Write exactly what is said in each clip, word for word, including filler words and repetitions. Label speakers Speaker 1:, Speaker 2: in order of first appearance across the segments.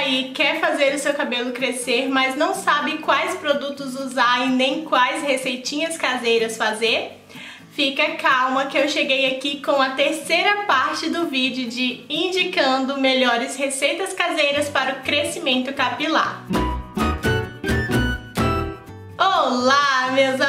Speaker 1: aí quer fazer o seu cabelo crescer, mas não sabe quais produtos usar e nem quais receitinhas caseiras fazer? Fica calma que eu cheguei aqui com a terceira parte do vídeo de indicando melhores receitas caseiras para o crescimento capilar. Olá, meus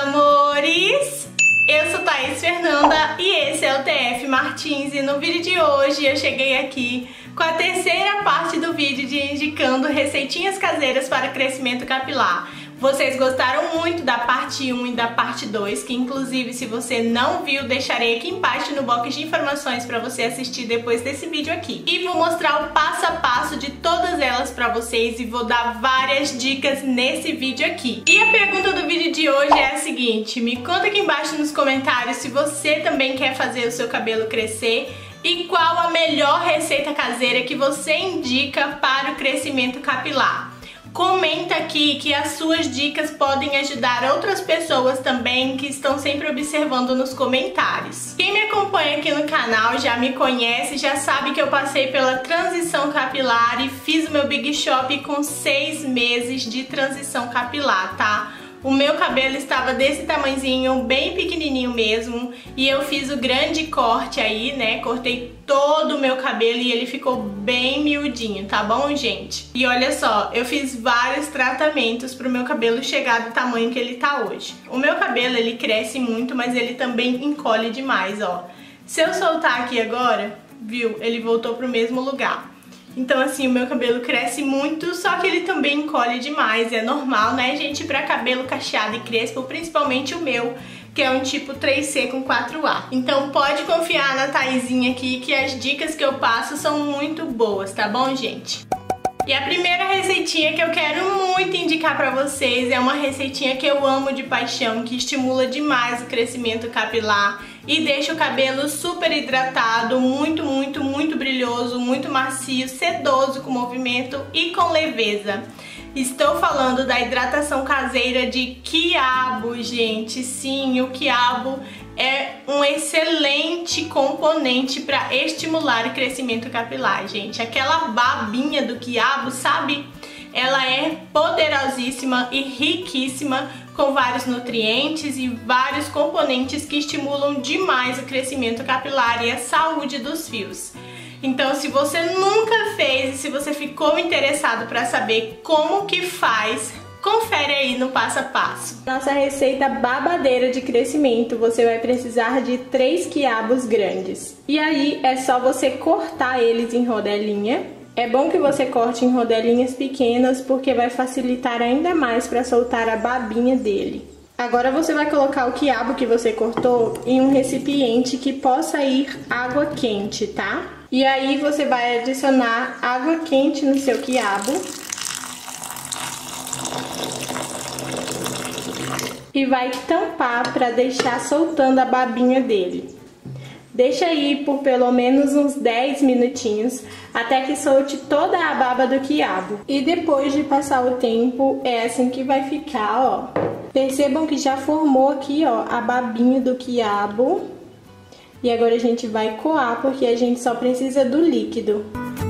Speaker 1: amores! Eu sou Thaís Fernanda e esse é o T F Martins, e no vídeo de hoje eu cheguei aqui com a terceira parte do vídeo de indicando receitinhas caseiras para crescimento capilar. Vocês gostaram muito da parte um e da parte dois, que inclusive se você não viu, deixarei aqui embaixo no box de informações para você assistir depois desse vídeo aqui. E vou mostrar o passo a passo de todas elas para vocês e vou dar várias dicas nesse vídeo aqui. E a pergunta do vídeo de hoje é a seguinte: me conta aqui embaixo nos comentários se você também quer fazer o seu cabelo crescer e qual a melhor receita caseira que você indica para o crescimento capilar. Comenta aqui que as suas dicas podem ajudar outras pessoas também que estão sempre observando nos comentários. Quem me acompanha aqui no canal já me conhece, já sabe que eu passei pela transição capilar e fiz o meu Big Shop com seis meses de transição capilar, tá? O meu cabelo estava desse tamanhozinho, bem pequenininho mesmo, e eu fiz o grande corte aí, né? Cortei todo o meu cabelo e ele ficou bem miudinho, tá bom, gente? E olha só, eu fiz vários tratamentos pro meu cabelo chegar do tamanho que ele tá hoje. O meu cabelo, ele cresce muito, mas ele também encolhe demais, ó. Se eu soltar aqui agora, viu? Ele voltou pro mesmo lugar. Então assim, o meu cabelo cresce muito, só que ele também encolhe demais. É normal, né, gente, pra cabelo cacheado e crespo, principalmente o meu, que é um tipo três C com quatro A. Então pode confiar na Thaisinha aqui que as dicas que eu passo são muito boas, tá bom, gente? E a primeira receitinha que eu quero muito indicar pra vocês é uma receitinha que eu amo de paixão, que estimula demais o crescimento capilar e deixa o cabelo super hidratado, muito, muito, muito brilhoso, muito macio, sedoso com movimento e com leveza. Estou falando da hidratação caseira de quiabo, gente. Sim, o quiabo é um excelente componente para estimular o crescimento capilar, gente. Aquela babinha do quiabo, sabe? Ela é poderosíssima e riquíssima, com vários nutrientes e vários componentes que estimulam demais o crescimento capilar e a saúde dos fios. Então, se você nunca fez e se você ficou interessado para saber como que faz, confere aí no passo a passo. Nossa receita babadeira de crescimento, você vai precisar de três quiabos grandes. E aí é só você cortar eles em rodelinha. É bom que você corte em rodelinhas pequenas porque vai facilitar ainda mais para soltar a babinha dele. Agora você vai colocar o quiabo que você cortou em um recipiente que possa ir água quente, tá? E aí você vai adicionar água quente no seu quiabo. E vai tampar para deixar soltando a babinha dele. Deixa aí por pelo menos uns dez minutinhos, até que solte toda a baba do quiabo. E depois de passar o tempo, é assim que vai ficar, ó. Percebam que já formou aqui, ó, a babinha do quiabo. E agora a gente vai coar, porque a gente só precisa do líquido.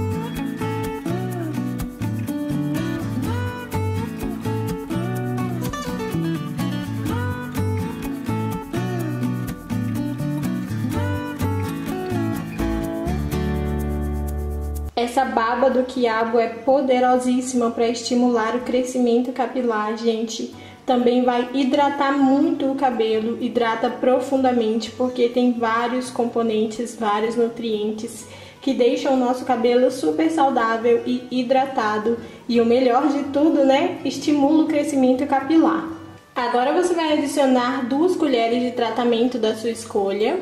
Speaker 1: Essa baba do quiabo é poderosíssima para estimular o crescimento capilar, gente. Também vai hidratar muito o cabelo, hidrata profundamente, porque tem vários componentes, vários nutrientes que deixam o nosso cabelo super saudável e hidratado. E o melhor de tudo, né? Estimula o crescimento capilar. Agora você vai adicionar duas colheres de tratamento da sua escolha.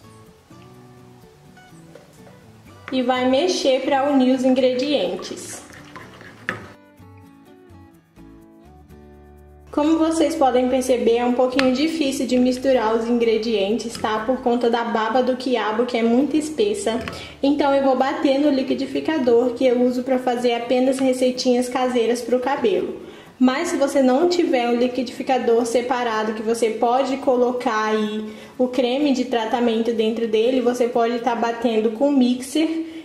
Speaker 1: E vai mexer para unir os ingredientes. Como vocês podem perceber, é um pouquinho difícil de misturar os ingredientes, tá? Por conta da baba do quiabo, que é muito espessa. Então eu vou bater no liquidificador, que eu uso para fazer apenas receitinhas caseiras para o cabelo. Mas se você não tiver um liquidificador separado, que você pode colocar aí o creme de tratamento dentro dele, você pode estar batendo com mixer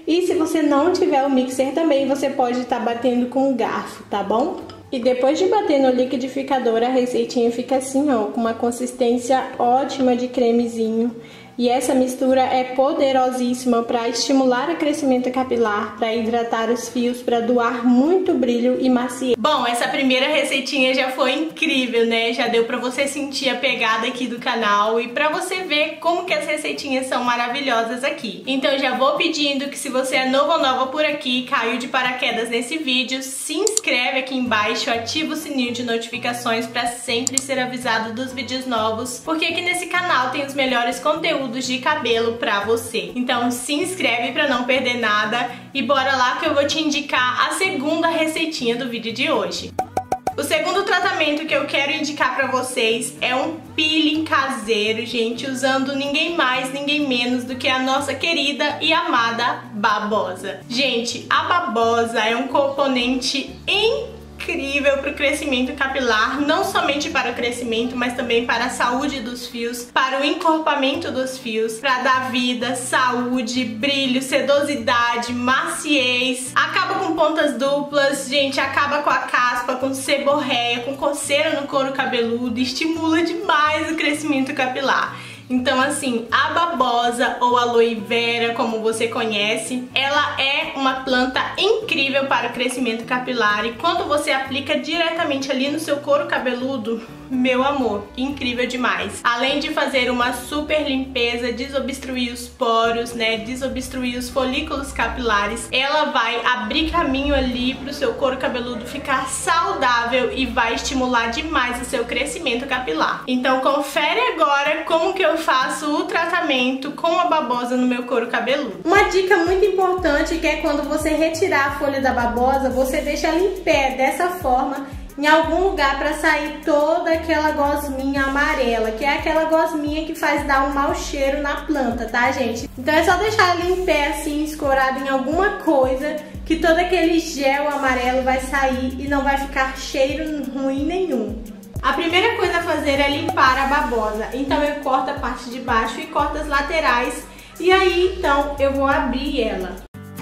Speaker 1: E se você não tiver o mixer também, você pode estar batendo com o garfo, tá bom? E depois de bater no liquidificador, a receitinha fica assim, ó, com uma consistência ótima de cremezinho. E essa mistura é poderosíssima para estimular o crescimento capilar, para hidratar os fios, para doar muito brilho e maciez. Bom, essa primeira receitinha já foi incrível, né? Já deu para você sentir a pegada aqui do canal e para você ver como que as receitinhas são maravilhosas aqui. Então já vou pedindo que se você é novo ou nova por aqui, caiu de paraquedas nesse vídeo, se inscreve aqui embaixo, ativa o sininho de notificações para sempre ser avisado dos vídeos novos, porque aqui nesse canal tem os melhores conteúdos de cabelo pra você. Então se inscreve pra não perder nada e bora lá que eu vou te indicar a segunda receitinha do vídeo de hoje. O segundo tratamento que eu quero indicar pra vocês é um peeling caseiro, gente, usando ninguém mais, ninguém menos do que a nossa querida e amada babosa. Gente, a babosa é um componente incrível incrível para o crescimento capilar, não somente para o crescimento, mas também para a saúde dos fios, para o encorpamento dos fios, para dar vida, saúde, brilho, sedosidade, maciez, acaba com pontas duplas, gente, acaba com a caspa, com seborreia, com coceira no couro cabeludo, estimula demais o crescimento capilar. Então assim, a babosa ou aloe vera, como você conhece, ela é uma planta incrível para o crescimento capilar e quando você aplica diretamente ali no seu couro cabeludo, meu amor, incrível demais. Além de fazer uma super limpeza, desobstruir os poros, né, desobstruir os folículos capilares, ela vai abrir caminho ali para o seu couro cabeludo ficar saudável e vai estimular demais o seu crescimento capilar. Então confere agora como que eu faço o tratamento com a babosa no meu couro cabeludo. Uma dica muito importante que é quando você retirar a folha da babosa, você deixa ela em pé dessa forma em algum lugar para sair toda aquela gosminha amarela, que é aquela gosminha que faz dar um mau cheiro na planta, tá, gente? Então é só deixar ela em pé assim, escorada em alguma coisa, que todo aquele gel amarelo vai sair e não vai ficar cheiro ruim nenhum. A primeira coisa a fazer é limpar a babosa, então eu corto a parte de baixo e corto as laterais, e aí então eu vou abrir ela.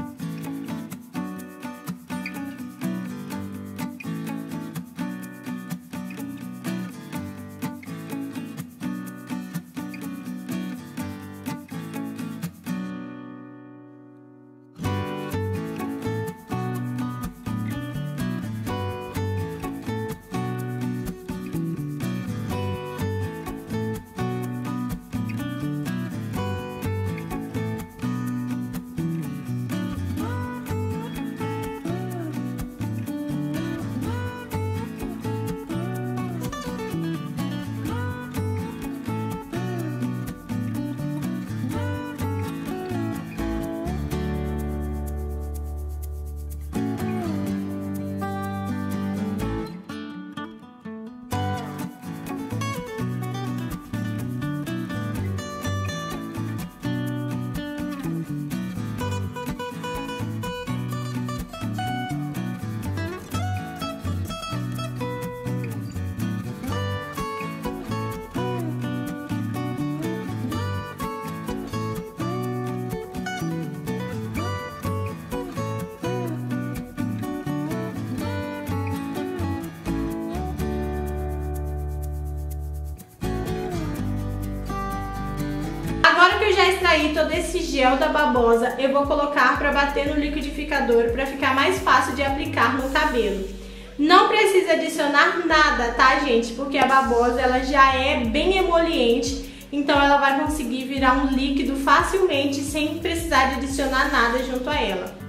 Speaker 1: Agora que eu já extraí todo esse gel da babosa, eu vou colocar para bater no liquidificador para ficar mais fácil de aplicar no cabelo. Não precisa adicionar nada, tá, gente? Porque a babosa ela já é bem emoliente, então ela vai conseguir virar um líquido facilmente sem precisar de adicionar nada junto a ela.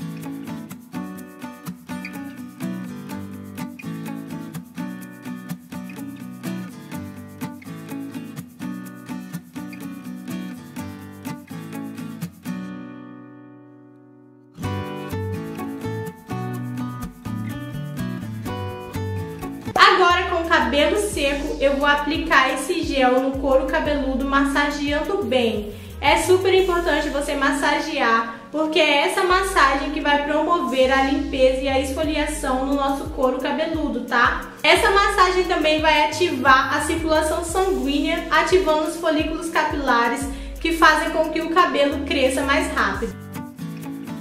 Speaker 1: Agora, com o cabelo seco, eu vou aplicar esse gel no couro cabeludo, massageando bem. É super importante você massagear, porque é essa massagem que vai promover a limpeza e a esfoliação no nosso couro cabeludo, tá? Essa massagem também vai ativar a circulação sanguínea, ativando os folículos capilares, que fazem com que o cabelo cresça mais rápido.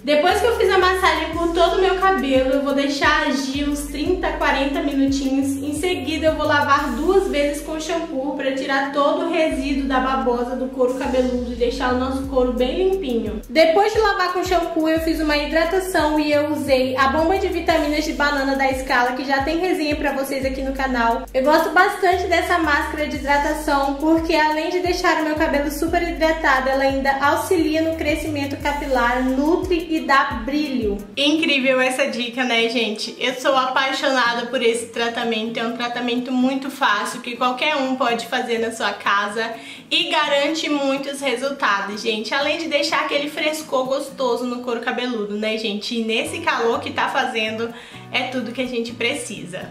Speaker 1: Depois que eu fiz a massagem por todo o meu cabelo, eu vou deixar agir uns trinta, quarenta minutinhos. Em seguida eu vou lavar duas vezes com shampoo para tirar todo o resíduo da babosa do couro cabeludo e deixar o nosso couro bem limpinho. Depois de lavar com shampoo, eu fiz uma hidratação e eu usei a bomba de vitaminas de banana da Scala, que já tem resenha para vocês aqui no canal. Eu gosto bastante dessa máscara de hidratação porque além de deixar o meu cabelo super hidratado, ela ainda auxilia no crescimento capilar, nutre e dá brilho. Incrível essa dica, né, gente? Eu sou apaixonada por esse tratamento. É um tratamento muito fácil que qualquer um pode fazer na sua casa e garante muitos resultados, gente. Além de deixar aquele frescor gostoso no couro cabeludo, né, gente? E nesse calor que tá fazendo, é tudo que a gente precisa.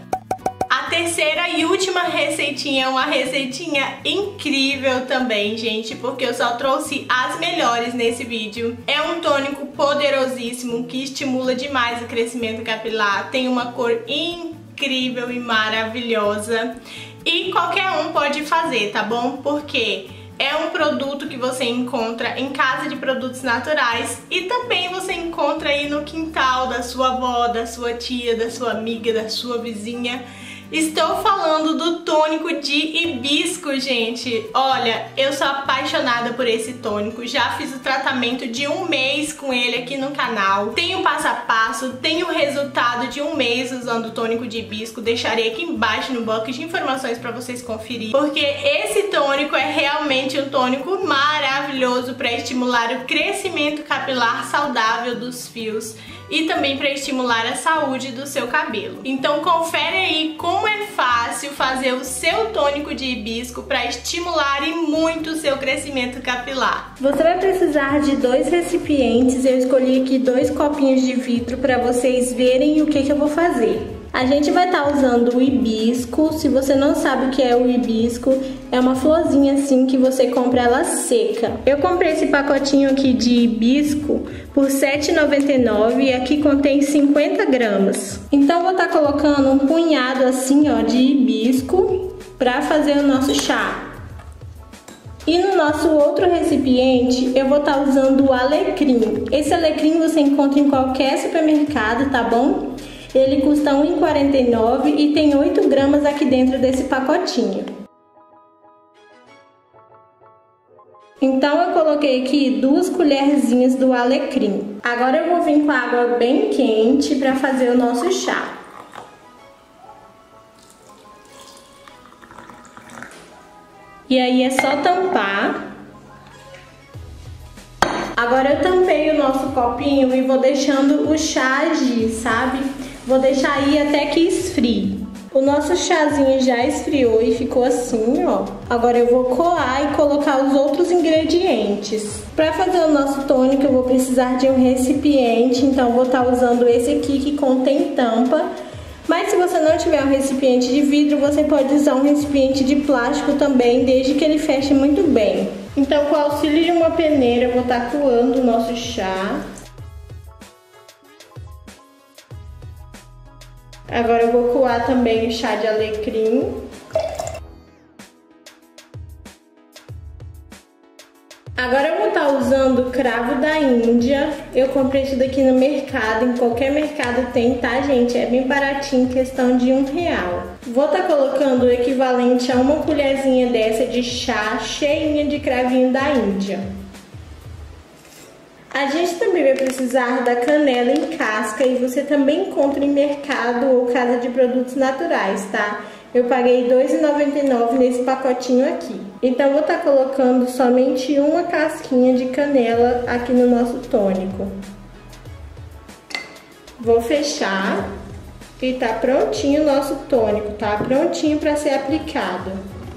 Speaker 1: A terceira e última receitinha é uma receitinha incrível também, gente, porque eu só trouxe as melhores nesse vídeo. É um tônico poderosíssimo que estimula demais o crescimento capilar, tem uma cor incrível e maravilhosa e qualquer um pode fazer, tá bom? Porque é um produto que você encontra em casa de produtos naturais e também você encontra aí no quintal da sua avó, da sua tia, da sua amiga, da sua vizinha. Estou falando do tônico de hibisco, gente. Olha, eu sou apaixonada por esse tônico. Já fiz o tratamento de um mês com ele aqui no canal. Tenho passo a passo, tenho o resultado de um mês usando o tônico de hibisco. Deixarei aqui embaixo no box de informações para vocês conferirem. Porque esse tônico é realmente um tônico maravilhoso para estimular o crescimento capilar saudável dos fios e também para estimular a saúde do seu cabelo. Então confere aí como é fácil fazer o seu tônico de hibisco para estimular e muito o seu crescimento capilar. Você vai precisar de dois recipientes. Eu escolhi aqui dois copinhos de vidro para vocês verem o que que eu vou fazer. A gente vai estar usando o hibisco. Se você não sabe o que é o hibisco, é uma florzinha assim que você compra ela seca. Eu comprei esse pacotinho aqui de hibisco por sete reais e noventa e nove centavos e aqui contém cinquenta gramas. Então vou estar colocando um punhado assim, ó, de hibisco para fazer o nosso chá. E no nosso outro recipiente eu vou estar usando o alecrim. Esse alecrim você encontra em qualquer supermercado, tá bom? Ele custa um real e quarenta e nove centavos e tem oito gramas aqui dentro desse pacotinho. Então eu coloquei aqui duas colherzinhas do alecrim. Agora eu vou vir com a água bem quente para fazer o nosso chá. E aí é só tampar. Agora eu tampei o nosso copinho e vou deixando o chá agir, sabe? Vou deixar aí até que esfrie. O nosso chazinho já esfriou e ficou assim, ó. Agora eu vou coar e colocar os outros ingredientes. Para fazer o nosso tônico eu vou precisar de um recipiente, então vou estar usando esse aqui que contém tampa. Mas se você não tiver um recipiente de vidro, você pode usar um recipiente de plástico também, desde que ele feche muito bem. Então, com o auxílio de uma peneira, eu vou estar coando o nosso chá. Agora eu vou coar também o chá de alecrim. Agora eu vou estar usando o cravo da Índia. Eu comprei isso daqui no mercado, em qualquer mercado tem, tá, gente? É bem baratinho, questão de um real. Vou estar colocando o equivalente a uma colherzinha dessa de chá cheinha de cravinho da Índia. A gente também vai precisar da canela em casca e você também encontra em mercado ou casa de produtos naturais, tá? Eu paguei dois reais e noventa e nove centavos nesse pacotinho aqui. Então vou estar colocando somente uma casquinha de canela aqui no nosso tônico. Vou fechar e tá prontinho o nosso tônico, tá? Prontinho para ser aplicado.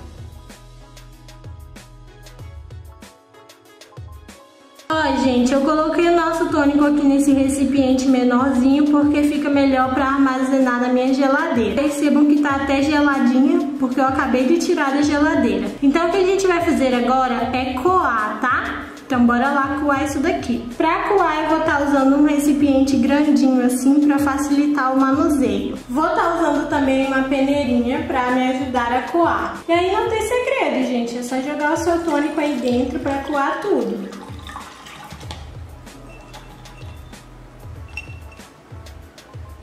Speaker 1: Ó, gente, eu coloquei o nosso tônico aqui nesse recipiente menorzinho porque fica melhor para armazenar na minha geladeira. Percebam que tá até geladinha porque eu acabei de tirar da geladeira. Então o que a gente vai fazer agora é coar, tá? Então bora lá coar isso daqui. Para coar eu vou estar usando um recipiente grandinho assim para facilitar o manuseio. Vou estar usando também uma peneirinha para me ajudar a coar. E aí não tem segredo, gente, é só jogar o seu tônico aí dentro para coar tudo.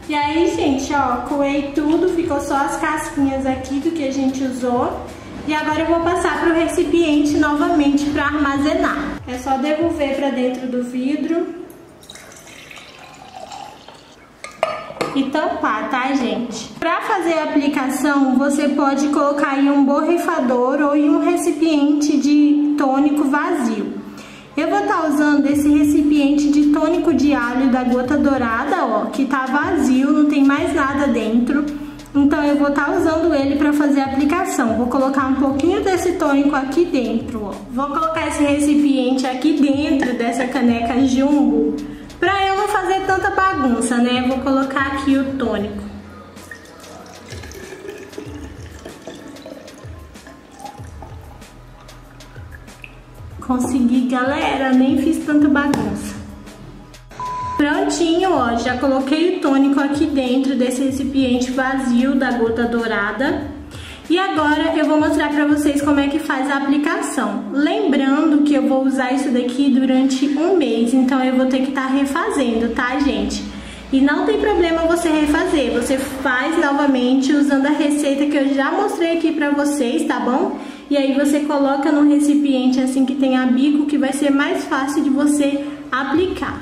Speaker 1: E aí, gente, ó, coei tudo, ficou só as casquinhas aqui do que a gente usou. E agora eu vou passar para o recipiente novamente para armazenar. É só devolver para dentro do vidro e tampar, tá, gente? Para fazer a aplicação, você pode colocar em um borrifador ou em um recipiente de tônico vazio. Eu vou estar usando esse recipiente de tônico de alho da Gota Dourada, ó, que tá vazio, não tem mais nada dentro. Então eu vou estar usando ele para fazer a aplicação. Vou colocar um pouquinho desse tônico aqui dentro, ó. Vou colocar esse recipiente aqui dentro dessa caneca jumbo, para eu não fazer tanta bagunça, né? Vou colocar aqui o tônico. Consegui, galera, nem fiz tanta bagunça. Prontinho, ó, já coloquei o tônico aqui dentro desse recipiente vazio da Gota Dourada. E agora eu vou mostrar pra vocês como é que faz a aplicação. Lembrando que eu vou usar isso daqui durante um mês, então eu vou ter que estar refazendo, tá, gente? E não tem problema você refazer, você faz novamente usando a receita que eu já mostrei aqui pra vocês, tá bom? E aí você coloca no recipiente assim que tem a bico, que vai ser mais fácil de você aplicar.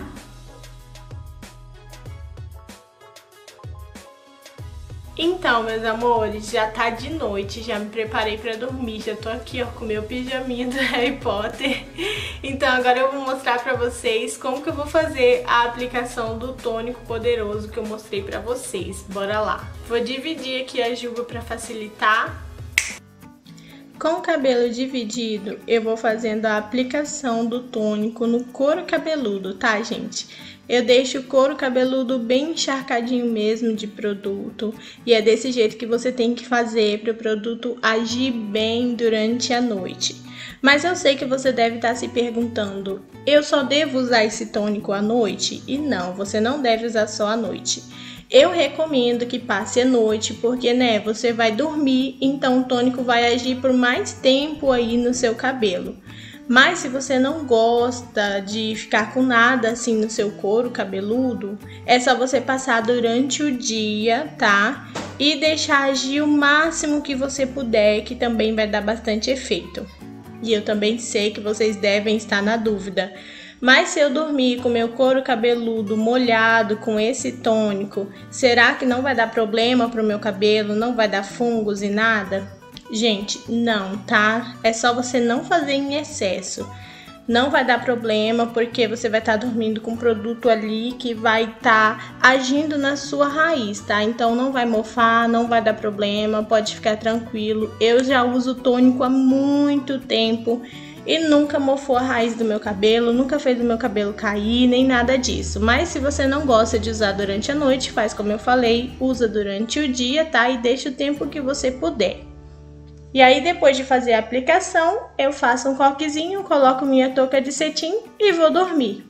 Speaker 1: Então, meus amores, já tá de noite, já me preparei pra dormir, já tô aqui, ó, com meu pijaminha do Harry Potter. Então agora eu vou mostrar pra vocês como que eu vou fazer a aplicação do tônico poderoso que eu mostrei pra vocês. Bora lá! Vou dividir aqui a juba pra facilitar. Com o cabelo dividido, eu vou fazendo a aplicação do tônico no couro cabeludo, tá, gente? Eu deixo o couro cabeludo bem encharcadinho mesmo de produto. E é desse jeito que você tem que fazer para o produto agir bem durante a noite. Mas eu sei que você deve estar se perguntando, eu só devo usar esse tônico à noite? E não, você não deve usar só à noite. Eu recomendo que passe a noite, porque, né, você vai dormir, então o tônico vai agir por mais tempo aí no seu cabelo. Mas se você não gosta de ficar com nada assim no seu couro cabeludo, é só você passar durante o dia, tá? E deixar agir o máximo que você puder, que também vai dar bastante efeito. E eu também sei que vocês devem estar na dúvida. Mas se eu dormir com meu couro cabeludo molhado com esse tônico, será que não vai dar problema pro meu cabelo? Não vai dar fungos e nada? Gente, não, tá? É só você não fazer em excesso. Não vai dar problema, porque você vai estar dormindo com um produto ali que vai estar agindo na sua raiz, tá? Então não vai mofar, não vai dar problema, pode ficar tranquilo. Eu já uso tônico há muito tempo e nunca mofou a raiz do meu cabelo, nunca fez o meu cabelo cair, nem nada disso. Mas se você não gosta de usar durante a noite, faz como eu falei, usa durante o dia, tá? E deixa o tempo que você puder. E aí, depois de fazer a aplicação, eu faço um coquezinho, coloco minha touca de cetim e vou dormir.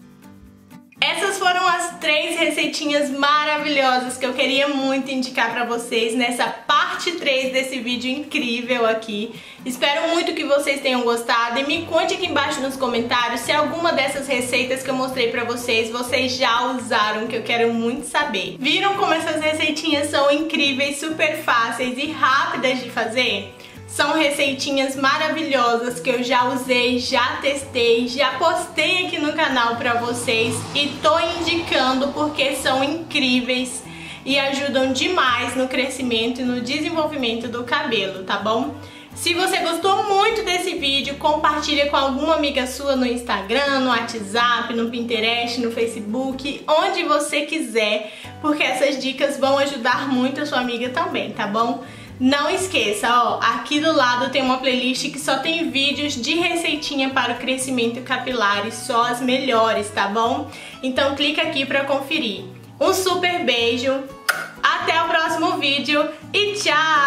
Speaker 1: Essas foram as três receitinhas maravilhosas que eu queria muito indicar pra vocês nessa parte três desse vídeo incrível aqui. Espero muito que vocês tenham gostado e me conte aqui embaixo nos comentários se alguma dessas receitas que eu mostrei pra vocês, vocês já usaram, que eu quero muito saber. Viram como essas receitinhas são incríveis, super fáceis e rápidas de fazer? São receitinhas maravilhosas que eu já usei, já testei, já postei aqui no canal pra vocês e tô indicando porque são incríveis e ajudam demais no crescimento e no desenvolvimento do cabelo, tá bom? Se você gostou muito desse vídeo, compartilha com alguma amiga sua no Instagram, no WhatsApp, no Pinterest, no Facebook, onde você quiser, porque essas dicas vão ajudar muito a sua amiga também, tá bom? Não esqueça, ó, aqui do lado tem uma playlist que só tem vídeos de receitinha para o crescimento capilar e só as melhores, tá bom? Então clica aqui para conferir. Um super beijo, até o próximo vídeo e tchau!